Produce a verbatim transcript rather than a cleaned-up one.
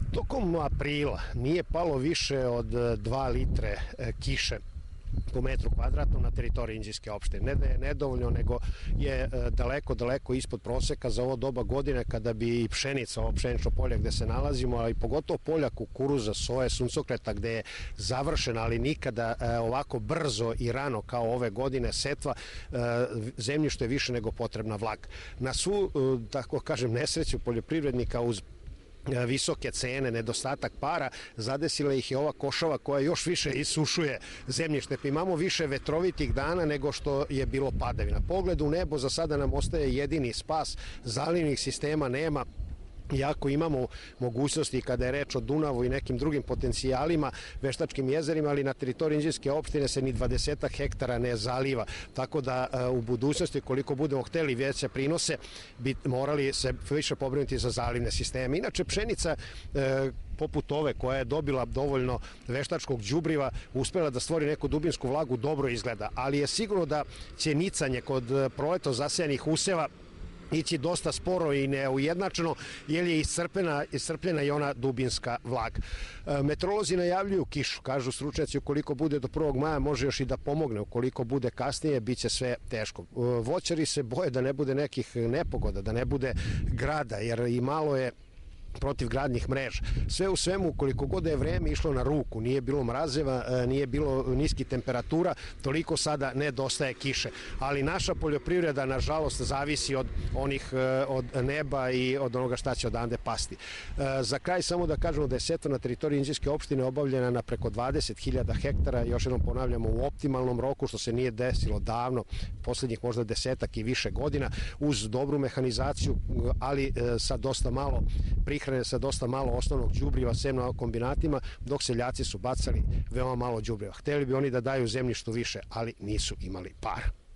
Tokom aprila nije palo više od dva litre kiše po metru kvadratnom na teritoriji Inđijske opštine. Ne da je nedovoljno, nego je daleko, daleko ispod proseka za ovo doba godine kada bi i pšenica, ovo pšenično polje gde se nalazimo, ali pogotovo polja kukuruza, soje, suncokreta gde je završena, ali nikada ovako brzo i rano kao ove godine setva, zemljište je više nego potrebna vlaga. Na svu, tako kažem, nesreću poljoprivrednika uz visoke cene, nedostatak para, zadesila ih je ova košava koja još više isušuje zemljište. Pa imamo više vetrovitih dana nego što je bilo padavina. Pogled u nebo za sada nam ostaje jedini spas, zalivnih sistema nema, iako imamo mogućnosti kada je reč o Dunavu i nekim drugim potencijalima, veštačkim jezerima, ali na teritoriji Inđijske opštine se ni dvadesetak hektara ne zaliva, tako da u budućnosti koliko budemo hteli veće prinose bi morali se više pobrinuti za zalivne sisteme. Inače pšenica poput ove koja je dobila dovoljno veštačkog đubriva, uspela da stvori neku dubinsku vlagu, dobro izgleda, ali je sigurno da će nicanje kod proleto zasejanih useva ići dosta sporo i neujednačeno, jer je iscrpljena, iscrpljena i ona dubinska vlaga. Meteorolozi najavljuju kišu, kažu stručnjaci, ukoliko bude do prvog maja može još i da pomogne, ukoliko bude kasnije bit će sve teško. Voćari se boje da ne bude nekih nepogoda, da ne bude grada, jer i malo je protivgradnih mreža. Sve u svemu, koliko god je vreme išlo na ruku, nije bilo mrazeva, nije bilo niskih temperatura, toliko sada nedostaje kiše. Ali naša poljoprivreda, nažalost, zavisi od onih, od neba i od onoga šta će odande pasti. Za kraj samo da kažemo da je setva na teritoriji Inđijske opštine obavljena na preko dvadeset hiljada hektara, još jednom ponavljamo u optimalnom roku, što se nije desilo davno, poslednjih možda desetak i više godina, uz dobru mehanizaciju, ali sa dosta malo prihrane, sa dosta malo osnovnog đubriva, sem na kombinatima, dok seljaci su bacali veoma malo đubriva. Hteli bi oni da daju zemljištu više, ali nisu imali para.